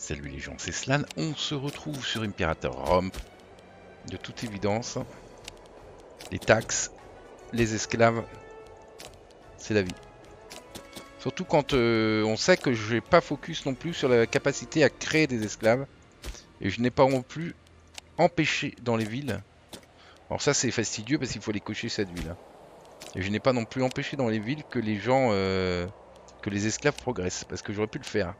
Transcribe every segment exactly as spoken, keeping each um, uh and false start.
Salut les gens, c'est Slan. On se retrouve sur Imperator Rome. De toute évidence, les taxes, les esclaves, c'est la vie. Surtout quand euh, on sait que je n'ai pas focus non plus sur la capacité à créer des esclaves. Et je n'ai pas non plus empêché dans les villes. Alors ça c'est fastidieux parce qu'il faut aller cocher cette ville. Et je n'ai pas non plus empêché dans les villes que les gens, euh, que les esclaves progressent. Parce que j'aurais pu le faire.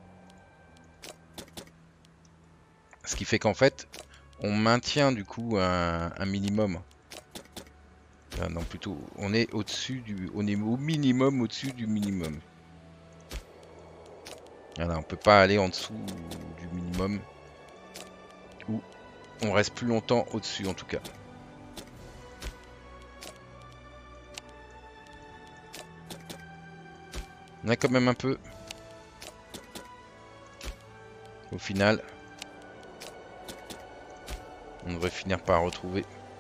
Ce qui fait qu'en fait, on maintient du coup un, un minimum. Enfin, non, plutôt, on est au-dessus du, on est au minimum au-dessus du minimum. Voilà, on peut pas aller en dessous du minimum. Ou on reste plus longtemps au-dessus en tout cas. On a quand même un peu. Au final, on devrait finir par retrouver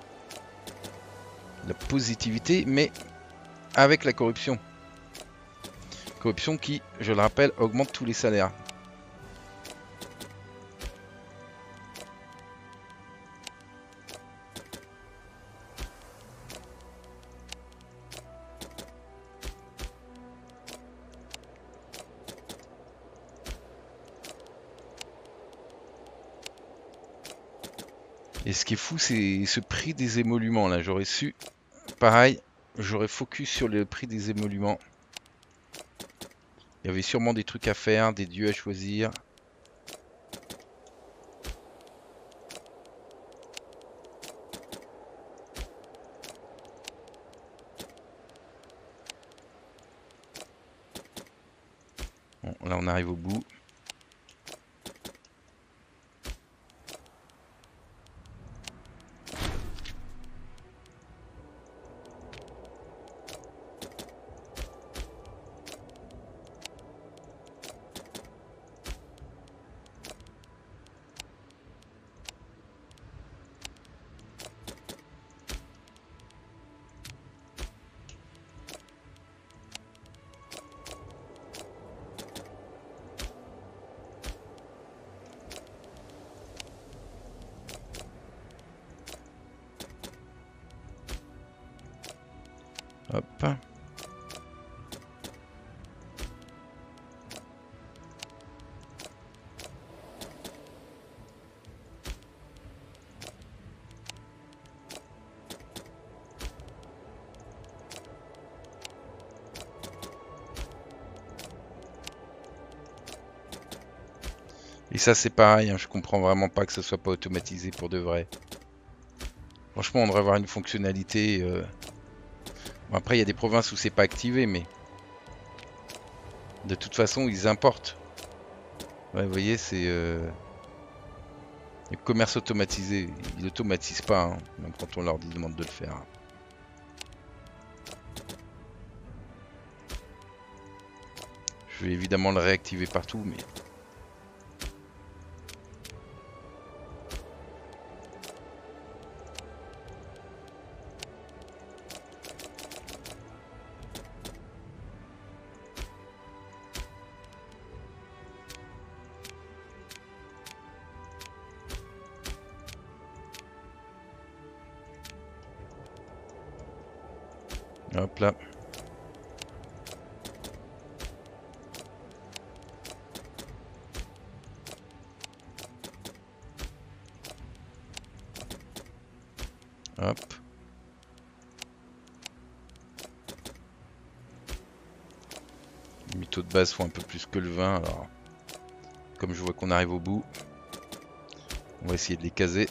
la positivité, mais avec la corruption. Corruption qui, je le rappelle, augmente tous les salaires. Et ce qui est fou, c'est ce prix des émoluments là. J'aurais su, pareil, j'aurais focus sur le prix des émoluments. Il y avait sûrement des trucs à faire, des dieux à choisir. Bon, là on arrive au bout. Hop. Et ça c'est pareil, hein, je comprends vraiment pas que ce soit pas automatisé pour de vrai. Franchement on devrait avoir une fonctionnalité... Euh... Bon, après il y a des provinces où c'est pas activé, mais... De toute façon ils importent. Ouais, vous voyez, c'est... Euh... Le commerce automatisé, ils n'automatisent pas, hein, même quand on leur demande de le faire. Je vais évidemment le réactiver partout, mais... Hop là. Hop. Les mythos de base font un peu plus que le vin, alors... Comme je vois qu'on arrive au bout, on va essayer de les caser.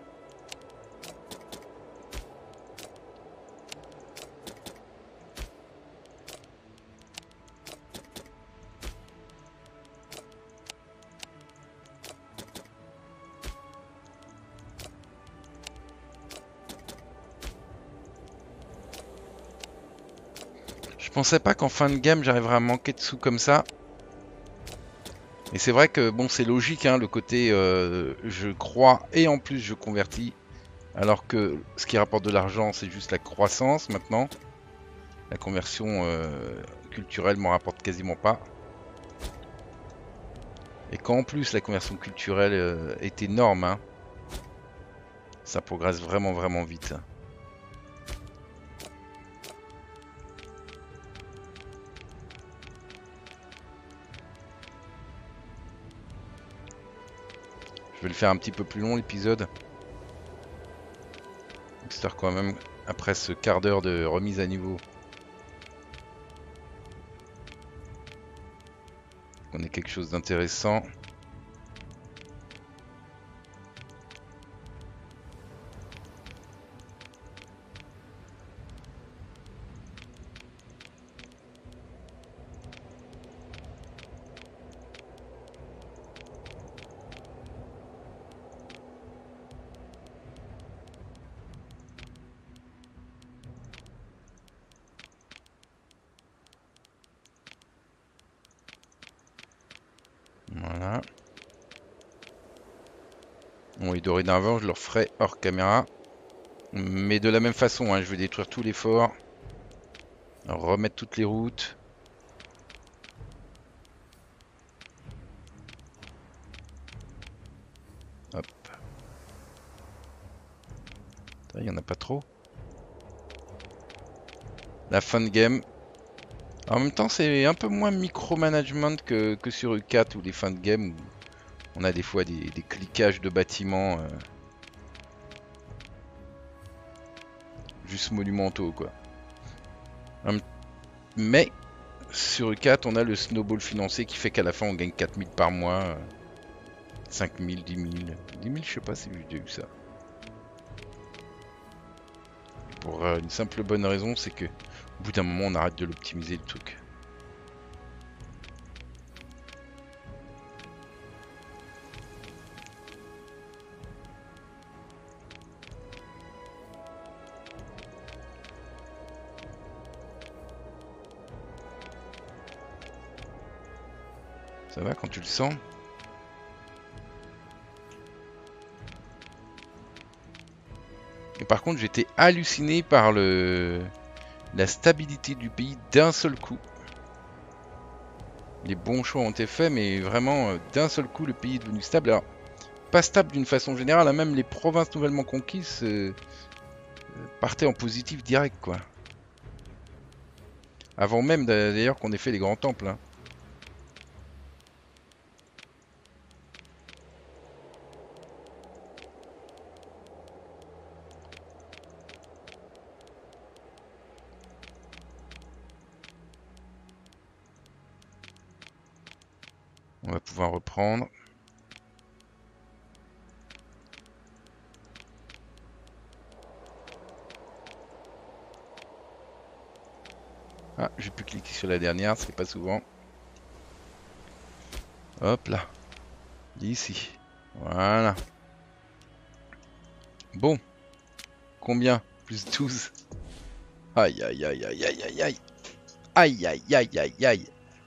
Je pensais pas qu'en fin de game j'arriverais à manquer de sous comme ça. Et c'est vrai que bon c'est logique hein, le côté euh, je crois et en plus je convertis. Alors que ce qui rapporte de l'argent c'est juste la croissance maintenant. La conversion euh, culturelle m'en rapporte quasiment pas. Et quand en plus la conversion culturelle euh, est énorme, hein, ça progresse vraiment vraiment vite. Je vais le faire un petit peu plus long l'épisode. Histoire quand même, après ce quart d'heure de remise à niveau, qu'on ait quelque chose d'intéressant. Voilà. Bon, et dorénavant, je le referai hors caméra. Mais de la même façon, hein, je vais détruire tous les forts. Remettre toutes les routes. Hop. Il n'y en a pas trop. La fin de game. En même temps, c'est un peu moins micromanagement que, que sur U quatre ou les fins de game où on a des fois des, des cliquages de bâtiments euh, juste monumentaux, quoi. Hum, Mais sur U quatre, on a le snowball financier qui fait qu'à la fin, on gagne quatre mille par mois. Euh, cinq mille, dix mille. dix mille, je sais pas si j'ai déjà eu ça. Pour euh, une simple bonne raison, c'est que au bout d'un moment, on arrête de l'optimiser le truc. Ça va quand tu le sens? Et par contre, j'étais halluciné par le la stabilité du pays d'un seul coup. Les bons choix ont été faits, mais vraiment euh, d'un seul coup, le pays est devenu stable. Alors, pas stable d'une façon générale, hein, même les provinces nouvellement conquises euh, partaient en positif direct, quoi. Avant même d'ailleurs qu'on ait fait les grands temples, hein. On va pouvoir reprendre. Ah, j'ai pu cliquer sur la dernière, c'est pas souvent. Hop là. Ici. Voilà. Bon. Combien? Plus douze. Aïe aïe aïe aïe aïe aïe aïe. Aïe aïe aïe aïe aïe.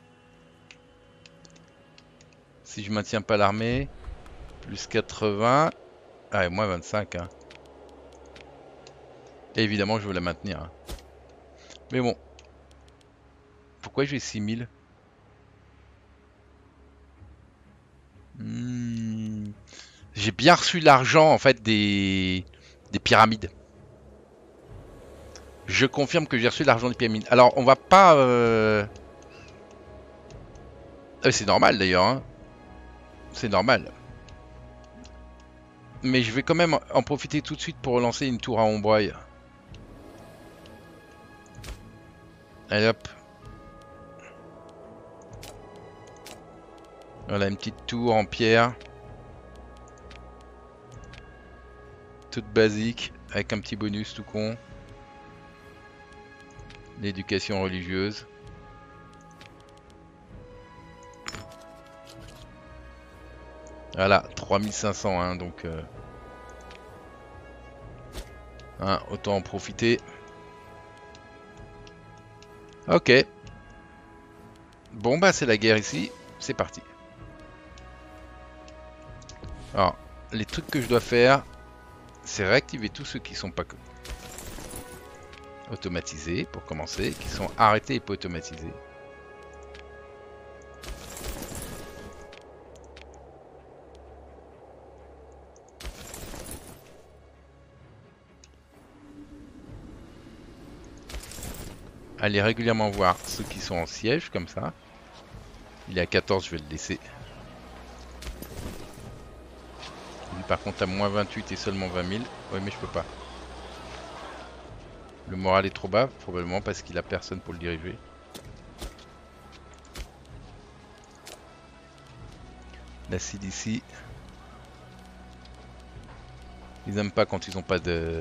Si je maintiens pas l'armée. Plus quatre-vingts. Ah, et moins vingt-cinq. Hein. Et évidemment, je veux la maintenir. Hein. Mais bon. Pourquoi j'ai six mille? hmm. J'ai bien reçu l'argent en fait des... des pyramides. Je confirme que j'ai reçu l'argent des pyramides. Alors on va pas... Euh... Ah, c'est normal d'ailleurs. Hein. C'est normal. Mais je vais quand même en profiter tout de suite pour relancer une tour à Ombraille. Allez hop. Voilà une petite tour en pierre. Toute basique. Avec un petit bonus tout con. L'éducation religieuse. Voilà, trois mille cinq cents, hein, donc... Euh... Hein, autant en profiter. Ok. Bon bah c'est la guerre ici. C'est parti. Alors, les trucs que je dois faire, c'est réactiver tous ceux qui sont pas automatisés pour commencer, qui sont arrêtés et pas automatisés. aller régulièrement voir ceux qui sont en siège, comme ça. Il est à quatorze, je vais le laisser. Lui par contre à moins vingt-huit et seulement vingt mille. Ouais mais je peux pas. Le moral est trop bas, probablement parce qu'il a personne pour le diriger. La C D C. Ils aiment pas quand ils ont pas de...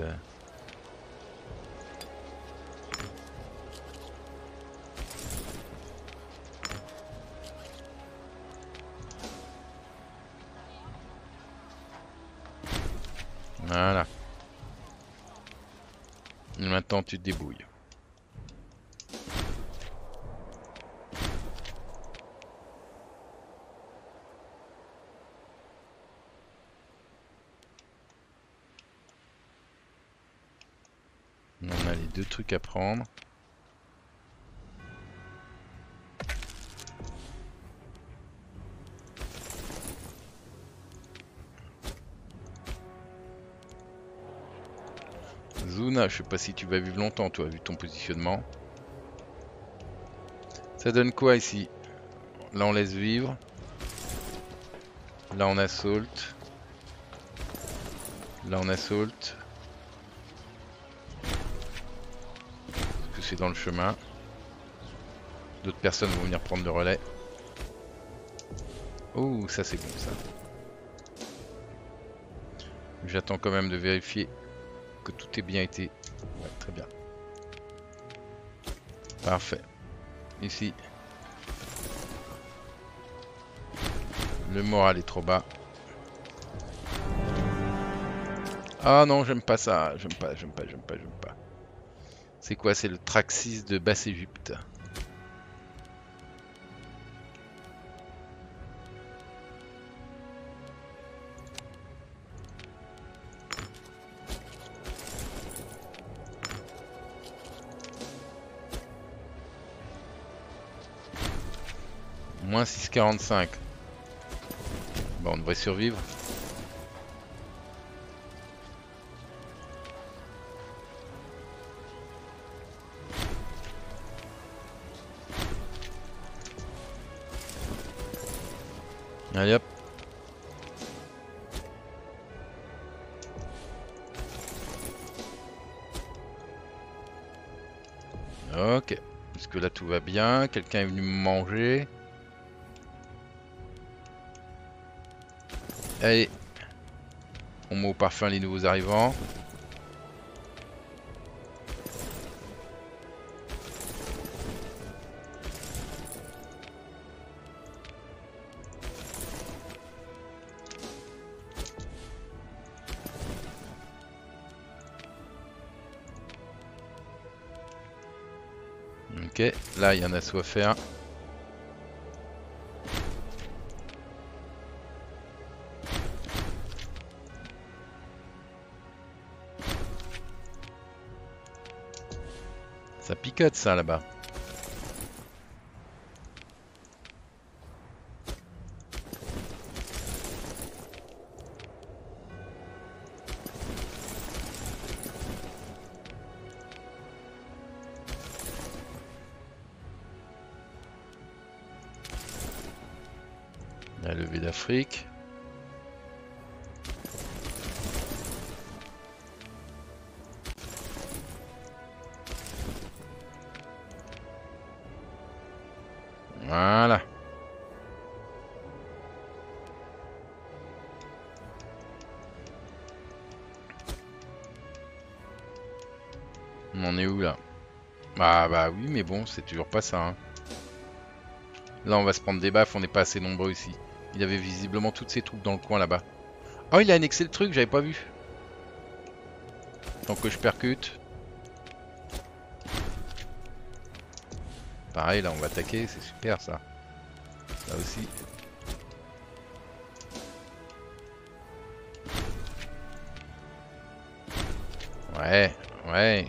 Voilà. Et maintenant tu te débrouilles. On a les deux trucs à prendre. Zuna, je sais pas si tu vas vivre longtemps toi, vu ton positionnement. Ça donne quoi ici? Là on laisse vivre. Là on assault. Là on assault. Parce que c'est dans le chemin. D'autres personnes vont venir prendre le relais. Oh, ça c'est bon ça. J'attends quand même de vérifier que tout ait bien été. Ouais, très bien. Parfait. Ici. Le moral est trop bas. Ah non, j'aime pas ça. J'aime pas, j'aime pas, j'aime pas, j'aime pas. C'est quoi? C'est le Traxxas de Basse-Égypte. Moins six virgule quarante-cinq. Bon, on devrait survivre. Allez hop. Ok. Jusque là tout va bien. Quelqu'un est venu me manger. Allez. On met au parfum les nouveaux arrivants. Ok, là il y en a soit faire. Ça picote ça là-bas. La levée d'Afrique. Voilà. On en est où là? Ah bah oui mais bon c'est toujours pas ça hein. Là on va se prendre des baffes, on n'est pas assez nombreux ici. Il avait visiblement toutes ses troupes dans le coin là-bas. Oh il a annexé le truc, j'avais pas vu. Tant que je percute. Pareil là on va attaquer, c'est super ça. Là aussi. Ouais, ouais.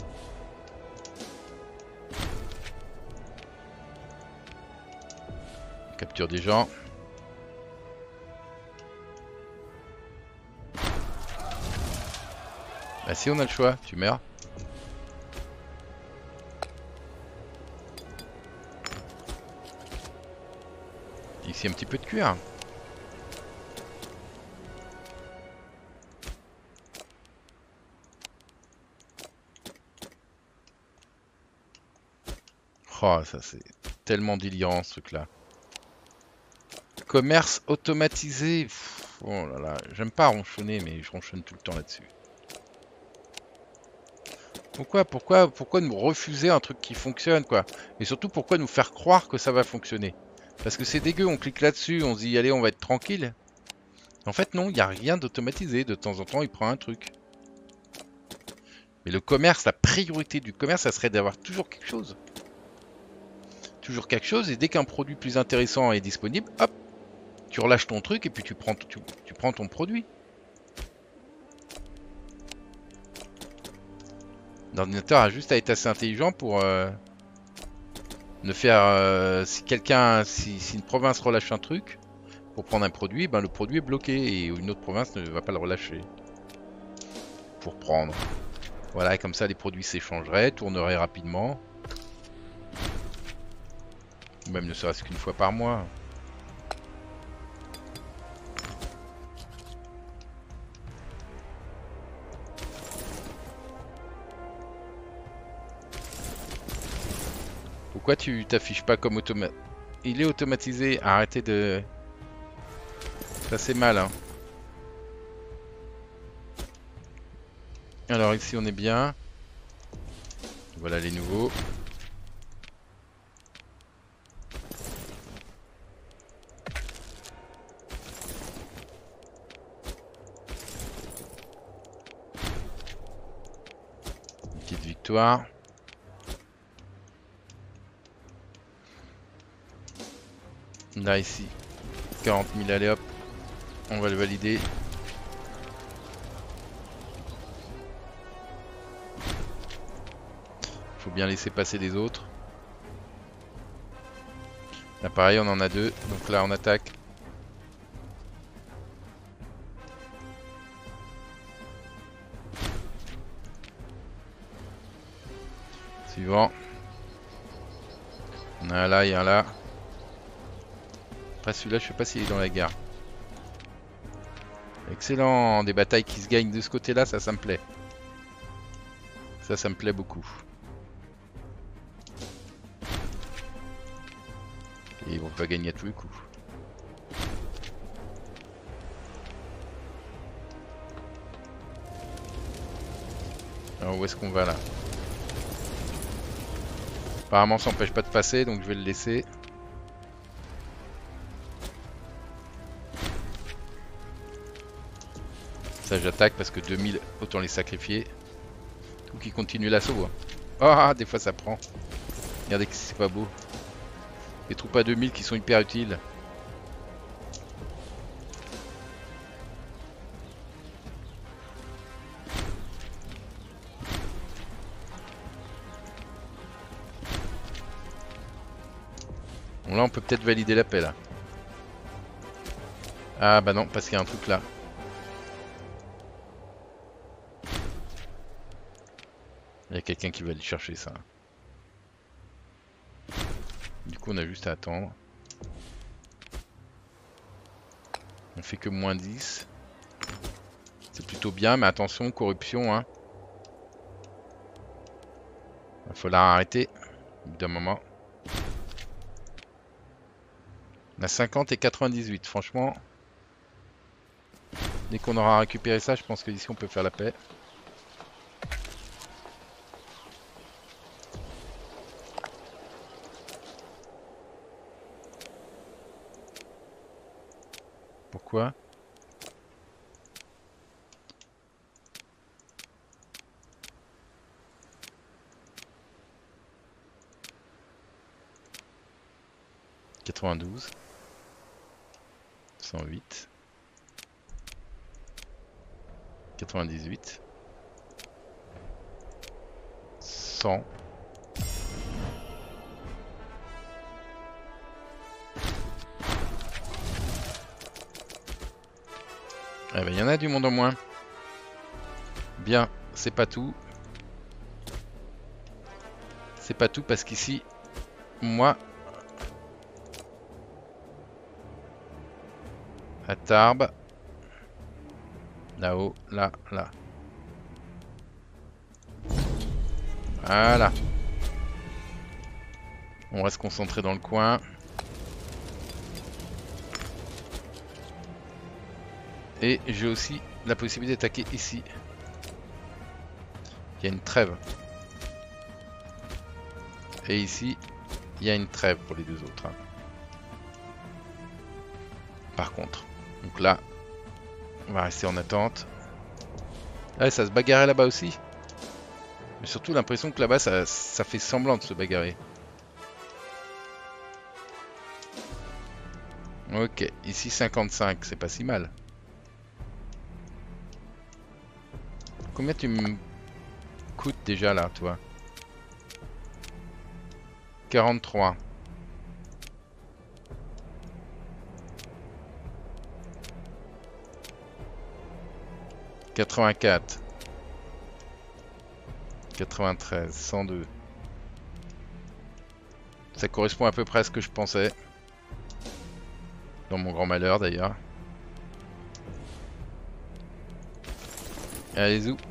Capture des gens. Bah si on a le choix, tu meurs. Ici un petit peu de cuir. Oh, ça c'est tellement délirant ce truc là. Commerce automatisé. Pff, oh là là, j'aime pas ronchonner mais je ronchonne tout le temps là-dessus. Pourquoi, pourquoi, pourquoi nous refuser un truc qui fonctionne quoi? Et surtout pourquoi nous faire croire que ça va fonctionner? Parce que c'est dégueu, on clique là-dessus, on se dit allez on va être tranquille. En fait non, il n'y a rien d'automatisé, de temps en temps il prend un truc. Mais le commerce, la priorité du commerce, ça serait d'avoir toujours quelque chose. Toujours quelque chose, et dès qu'un produit plus intéressant est disponible, hop, tu relâches ton truc et puis tu prends, tu, tu prends ton produit. L'ordinateur a juste à être assez intelligent pour euh, ne faire... Euh, si quelqu'un, si, si une province relâche un truc, pour prendre un produit, ben le produit est bloqué et une autre province ne va pas le relâcher. Pour prendre. Voilà, comme ça les produits s'échangeraient, tourneraient rapidement. Ou même ne serait-ce qu'une fois par mois. Pourquoi tu t'affiches pas comme automatique? Il est automatisé, arrêtez de... Ça c'est mal hein. Alors ici on est bien. Voilà les nouveaux. Une petite victoire. Là ici, quarante mille, allez hop, on va le valider. Faut bien laisser passer les autres. Là pareil, on en a deux, donc là on attaque. Suivant. On a un là et un là. Après celui-là, je sais pas s'il est dans la gare. Excellent, des batailles qui se gagnent de ce côté-là, ça, ça me plaît. Ça, ça me plaît beaucoup. Et ils vont pas gagner à tous les coups. Alors où est-ce qu'on va là? Apparemment ça n'empêche pas de passer, donc je vais le laisser. Ça j'attaque parce que deux mille, autant les sacrifier. Tout qui continue l'assaut. Ah, des fois ça prend. Regardez que c'est pas beau. Les troupes à deux mille qui sont hyper utiles. Bon là on peut peut-être valider la paix là. Ah bah non, parce qu'il y a un truc là. Il y a quelqu'un qui va aller chercher ça. Du coup on a juste à attendre. On fait que moins dix. C'est plutôt bien, mais attention, corruption hein. Il va falloir arrêter au bout d'un moment. On a cinquante et quatre-vingt-dix-huit, franchement. Dès qu'on aura récupéré ça, je pense que d'ici on peut faire la paix. Pourquoi? quatre-vingt-douze. cent huit. quatre-vingt-dix-huit. cent. Eh ben, il y en a du monde en moins. Bien, c'est pas tout. C'est pas tout parce qu'ici, moi, À Tarbes. Là-haut, là, là. Voilà. On reste concentré dans le coin. Et j'ai aussi la possibilité d'attaquer ici. Il y a une trêve. Et ici, il y a une trêve pour les deux autres. Hein. Par contre. Donc là, on va rester en attente. Ah, ça se bagarrait là-bas aussi. Mais surtout l'impression que là-bas, ça, ça fait semblant de se bagarrer. Ok, ici cinquante-cinq, c'est pas si mal. Combien tu me coûtes déjà là, toi? quarante-trois. quatre-vingt-quatre. quatre-vingt-treize, cent deux. Ça correspond à peu près à ce que je pensais. Dans mon grand malheur d'ailleurs. Allez, où?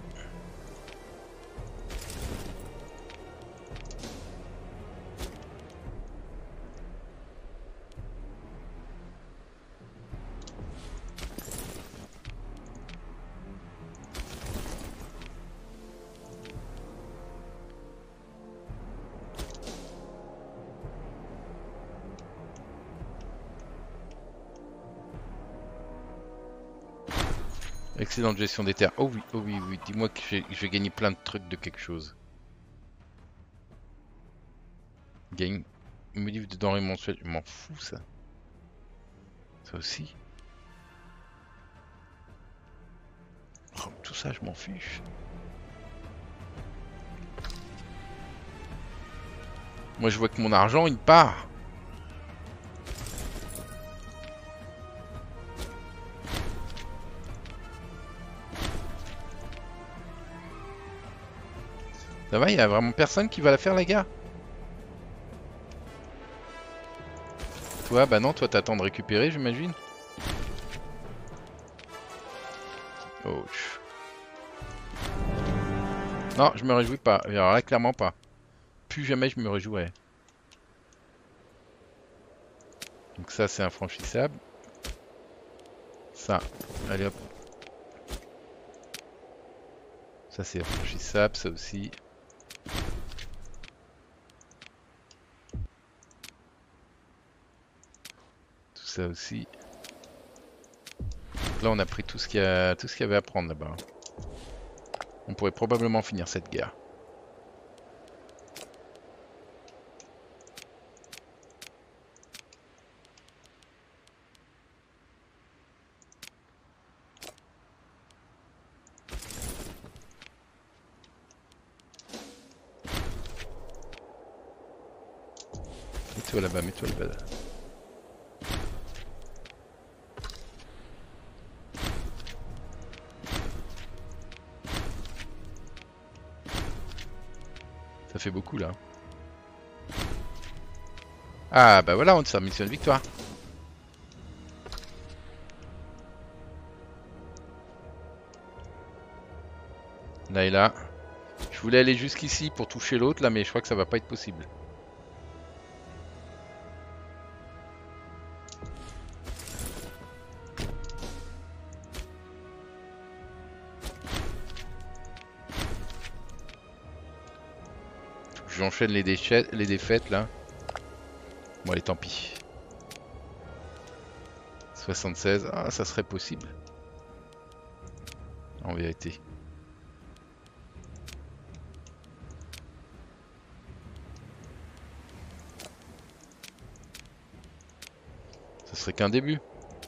Excellente gestion des terres. Oh oui, oh oui, oui. Dis-moi que je vais gagner plein de trucs de quelque chose. Gagne. Modif de denrées mensuelles. Je m'en fous ça. Ça aussi. Oh, tout ça, je m'en fiche. Moi, je vois que mon argent, il part. Ça va, il y a vraiment personne qui va la faire, la guerre? Toi, bah non, toi t'attends de récupérer, j'imagine. Oh. Non, je me réjouis pas. Alors là, clairement pas. Plus jamais je me réjouirai. Donc ça, c'est infranchissable. Ça, allez hop. Ça, c'est infranchissable, ça aussi. Ça aussi. Donc là on a pris tout ce qu'il y a, tout ce qu'il y avait à prendre là-bas. On pourrait probablement finir cette guerre. Mets-toi là-bas, mets-toi là-bas. Ça fait beaucoup là. Ah bah voilà, on sort mission de victoire. Là et là. Je voulais aller jusqu'ici pour toucher l'autre là, mais je crois que ça va pas être possible. J'enchaîne les, les défaites là. Bon allez, tant pis. soixante-seize, ah ça serait possible. En vérité. Ce serait qu'un début.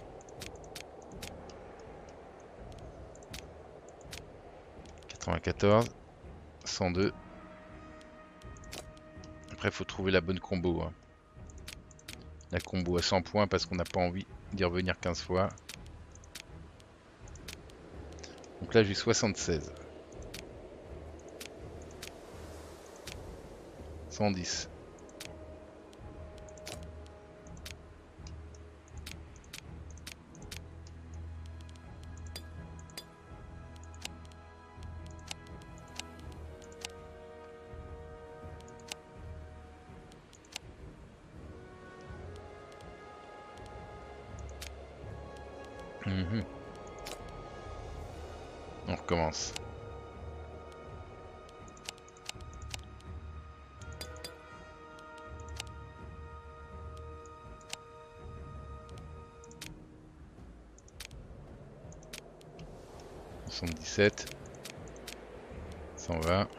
quatre-vingt-quatorze, cent deux. Après, il faut trouver la bonne combo. Hein. La combo à cent points parce qu'on n'a pas envie d'y revenir quinze fois. Donc là, j'ai soixante-seize. cent dix. Mmh. On recommence. soixante-dix-sept. cent vingt.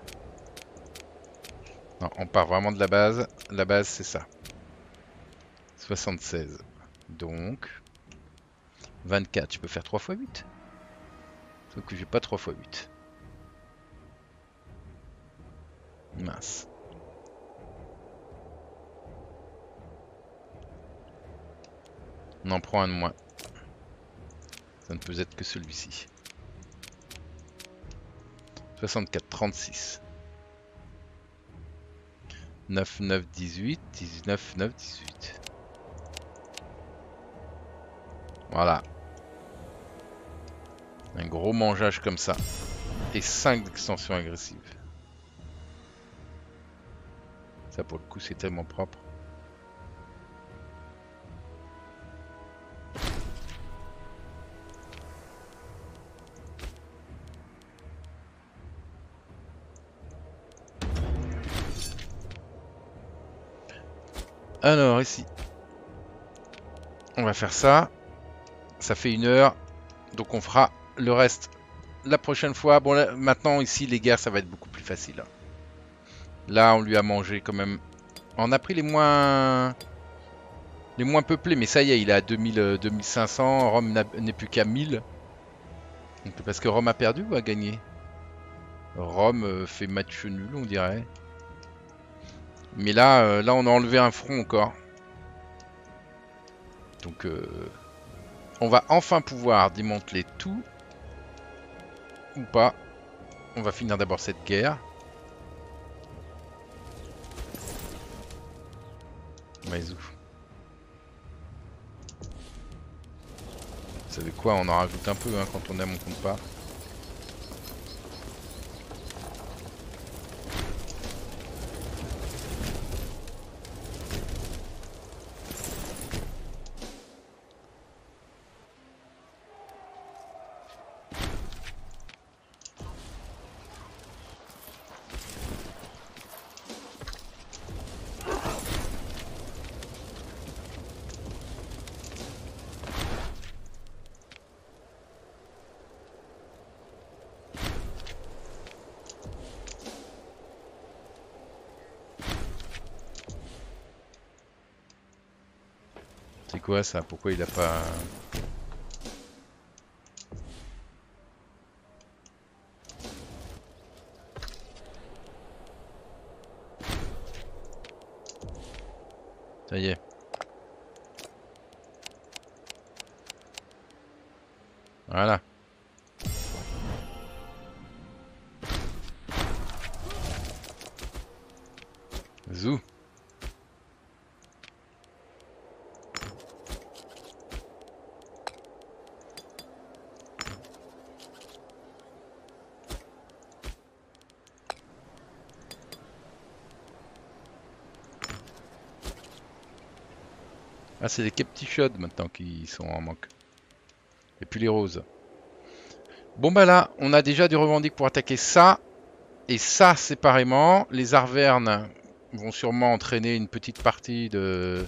Non, on part vraiment de la base. La base, c'est ça. soixante-seize. Donc... vingt-quatre, je peux faire trois fois huit. Sauf que j'ai pas trois fois huit. Mince. On en prend un de moins. Ça ne peut être que celui-ci. soixante-quatre, trente-six. neuf, neuf, dix-huit. dix-neuf, neuf, dix-huit. Voilà. Un gros mangeage comme ça. Et cinq extensions agressives. Ça pour le coup c'est tellement propre. Alors ici. On va faire ça. Ça fait une heure. Donc on fera le reste la prochaine fois. Bon là, maintenant ici les guerres ça va être beaucoup plus facile. Là on lui a mangé quand même. On a pris les moins les moins peuplés, mais ça y est, il est à deux mille, deux mille cinq cents. Rome n'est plus qu'à mille. Donc, parce que Rome a perdu ou a gagné? Rome euh, fait match nul, on dirait. Mais là, euh, là on a enlevé un front encore. Donc euh, on va enfin pouvoir démanteler tout. Ou pas. On va finir d'abord cette guerre. Mais où? Vous savez quoi, on en rajoute un peu hein, quand on aime, on compte pas. C'est quoi ça? Pourquoi il a pas... Ça y est. Voilà. Zou. Ah, c'est les Keptichodes maintenant qui sont en manque. Et puis les roses. Bon bah là, on a déjà du revendique pour attaquer ça. Et ça séparément. Les Arvernes vont sûrement entraîner une petite partie de...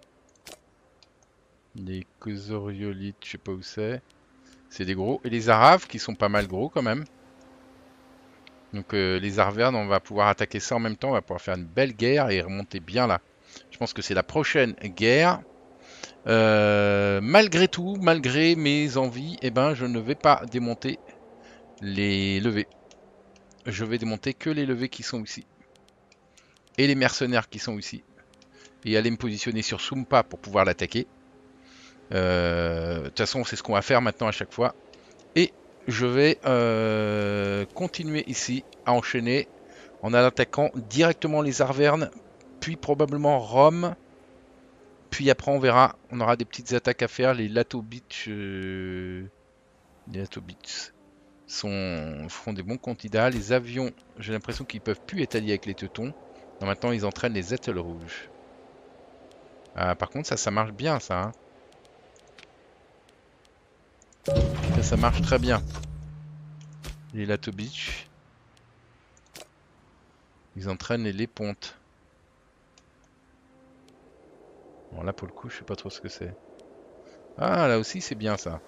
Les Cosoriolites, je sais pas où c'est. C'est des gros. Et les Araves qui sont pas mal gros quand même. Donc euh, les Arvernes, on va pouvoir attaquer ça en même temps. On va pouvoir faire une belle guerre et remonter bien là. Je pense que c'est la prochaine guerre. Euh, malgré tout, malgré mes envies, eh ben, je ne vais pas démonter les levées. Je vais démonter que les levées qui sont ici. Et les mercenaires qui sont ici. Et aller me positionner sur Sumpa pour pouvoir l'attaquer. Euh, de toute façon, c'est ce qu'on va faire maintenant à chaque fois. Et je vais euh, continuer ici à enchaîner en attaquant directement les Arvernes, puis probablement Rome. Puis après on verra, on aura des petites attaques à faire. Les Latobits, euh, les Latobits sont, feront des bons candidats. Les avions, j'ai l'impression qu'ils peuvent plus être alliés avec les Teutons. Non, maintenant ils entraînent les Étoiles rouges. Ah, par contre ça, ça marche bien ça. Hein. ça marche très bien. Les Lato Beach. Ils entraînent les, les pontes. Bon là pour le coup je sais pas trop ce que c'est. Ah là aussi c'est bien ça.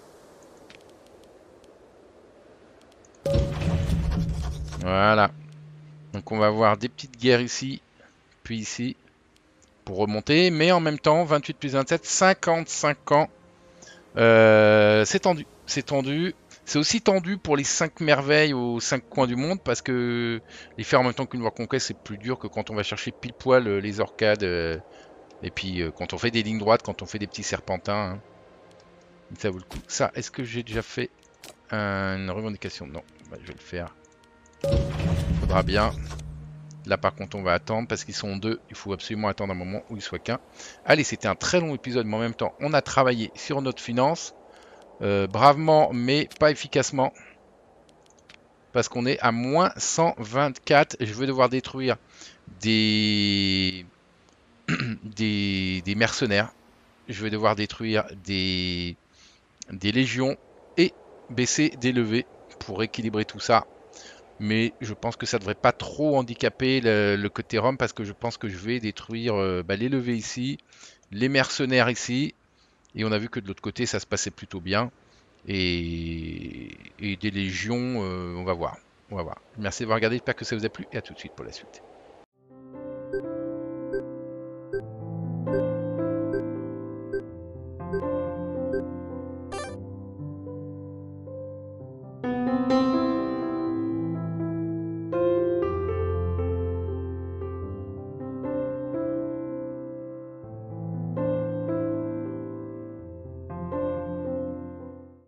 Voilà. Donc on va avoir des petites guerres ici, puis ici, pour remonter. Mais en même temps, vingt-huit plus vingt-sept, cinquante-cinq ans. Euh, c'est tendu. C'est tendu. C'est aussi tendu pour les cinq merveilles aux cinq coins du monde, parce que les faire en même temps qu'une War Conquest, c'est plus dur que quand on va chercher pile poil euh, les orcades. Euh, et puis euh, quand on fait des lignes droites, quand on fait des petits serpentins. Hein. Ça vaut le coup. Ça, est-ce que j'ai déjà fait une revendication? Non, bah, je vais le faire. Faudra bien. Là par contre on va attendre parce qu'ils sont deux. Il faut absolument attendre un moment où il soit qu'un. Allez, c'était un très long épisode, mais en même temps on a travaillé sur notre finance. Euh, bravement mais pas efficacement. Parce qu'on est à moins cent vingt-quatre. Je vais devoir détruire des... des... des mercenaires. Je vais devoir détruire des... des légions. Et baisser des levées pour équilibrer tout ça. Mais je pense que ça devrait pas trop handicaper le, le côté Rome parce que je pense que je vais détruire euh, bah, les levées ici, les mercenaires ici. Et on a vu que de l'autre côté ça se passait plutôt bien. Et, et des légions, euh, on va voir. On va voir. Merci d'avoir regardé, j'espère que ça vous a plu et à tout de suite pour la suite. Thank you.